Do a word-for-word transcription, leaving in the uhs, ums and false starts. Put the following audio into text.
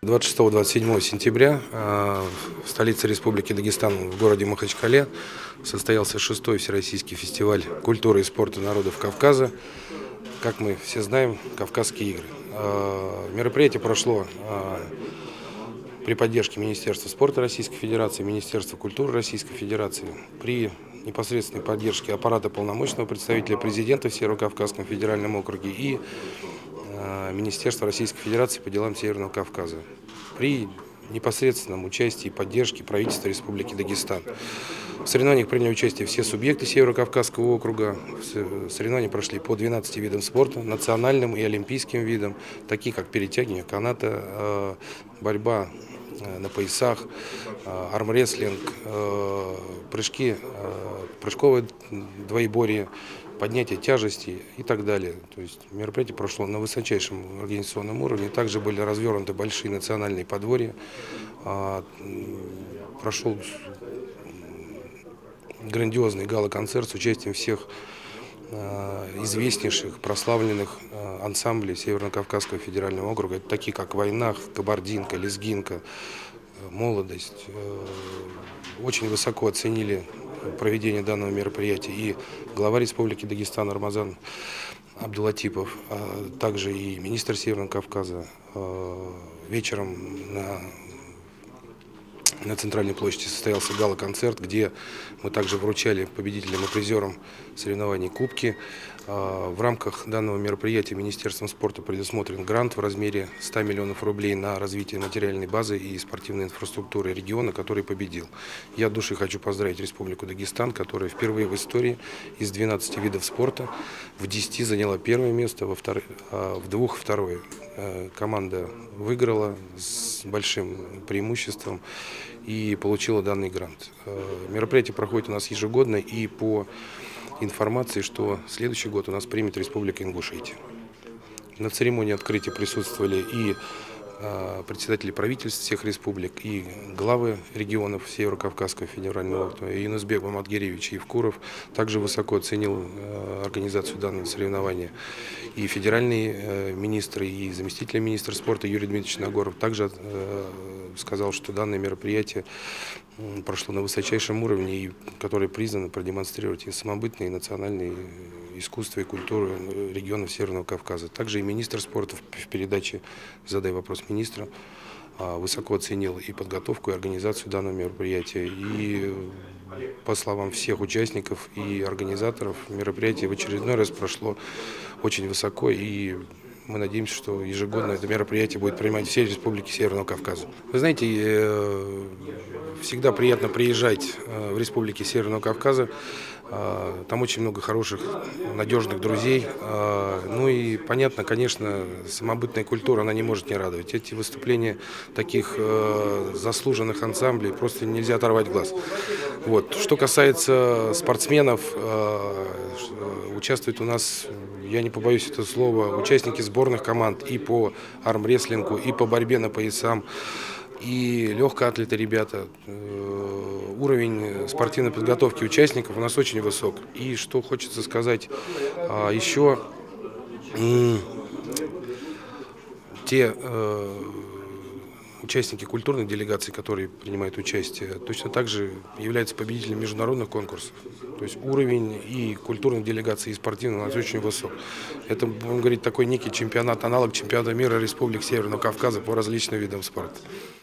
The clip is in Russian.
двадцать шестого — двадцать седьмого сентября в столице Республики Дагестан, в городе Махачкале, состоялся шестой Всероссийский фестиваль культуры и спорта народов Кавказа. Как мы все знаем, Кавказские игры. Мероприятие прошло при поддержке Министерства спорта Российской Федерации, Министерства культуры Российской Федерации, при непосредственной поддержке аппарата полномочного представителя президента в Северо-Кавказском федеральном округе и Министерства Российской Федерации по делам Северного Кавказа, при непосредственном участии и поддержке правительства Республики Дагестан. В соревнованиях приняли участие все субъекты Северо-Кавказского округа. Соревнования прошли по двенадцати видам спорта, национальным и олимпийским видам, такие как перетягивание каната, борьба на поясах, армрестлинг, прыжки, прыжковое двоеборье, поднятие тяжести и так далее. То есть мероприятие прошло на высочайшем организационном уровне. Также были развернуты большие национальные подворья. Прошел грандиозный гала-концерт с участием всех известнейших, прославленных ансамблей Северо-Кавказского федерального округа, это такие как Войнах, Кабардинка, Лезгинка, Молодость. Очень высоко оценили проведение данного мероприятия и глава Республики Дагестан Рамазан Абдулатипов, а также и министр Северного Кавказа. Вечером на На центральной площади состоялся гала-концерт, где мы также вручали победителям и призерам соревнований кубки. В рамках данного мероприятия Министерством спорта предусмотрен грант в размере ста миллионов рублей на развитие материальной базы и спортивной инфраструктуры региона, который победил. Я от души хочу поздравить Республику Дагестан, которая впервые в истории из двенадцати видов спорта в десяти заняла первое место, во вторых, а в двух второе. Команда выиграла с большим преимуществом и получила данный грант. Мероприятие проходит у нас ежегодно, и по информации, что следующий год у нас примет Республика Ингушетия. На церемонии открытия присутствовали и председатели правительств всех республик, и главы регионов Северо-Кавказского федерального округа, и Юнусбек Маматгеревич Евкуров также высоко оценил организацию данного соревнования. И федеральные министры, и заместитель министра спорта Юрий Дмитриевич Нагоров также сказал, что данное мероприятие прошло на высочайшем уровне, и которое признано продемонстрировать и самобытное, и национальное искусство и культуру регионов Северного Кавказа. Также и министр спорта в передаче «Задай вопрос министру» высоко оценил и подготовку, и организацию данного мероприятия. И по словам всех участников и организаторов, мероприятие в очередной раз прошло очень высоко, и мы надеемся, что ежегодно это мероприятие будет принимать все республики Северного Кавказа. Вы знаете, всегда приятно приезжать в республики Северного Кавказа. Там очень много хороших, надежных друзей. Ну и понятно, конечно, самобытная культура, она не может не радовать. Эти выступления таких заслуженных ансамблей просто нельзя оторвать глаз. Вот. Что касается спортсменов, участвуют у нас, я не побоюсь этого слова, участники сборных команд и по армрестлингу, и по борьбе на поясам, и легкоатлеты ребята. Уровень спортивной подготовки участников у нас очень высок. И что хочется сказать, еще те участники культурной делегации, которые принимают участие, точно так же являются победителями международных конкурсов. То есть уровень и культурной делегации, и спортивной у нас очень высок. Это, будем говорить, такой некий чемпионат, аналог чемпионата мира Республик Северного Кавказа по различным видам спорта.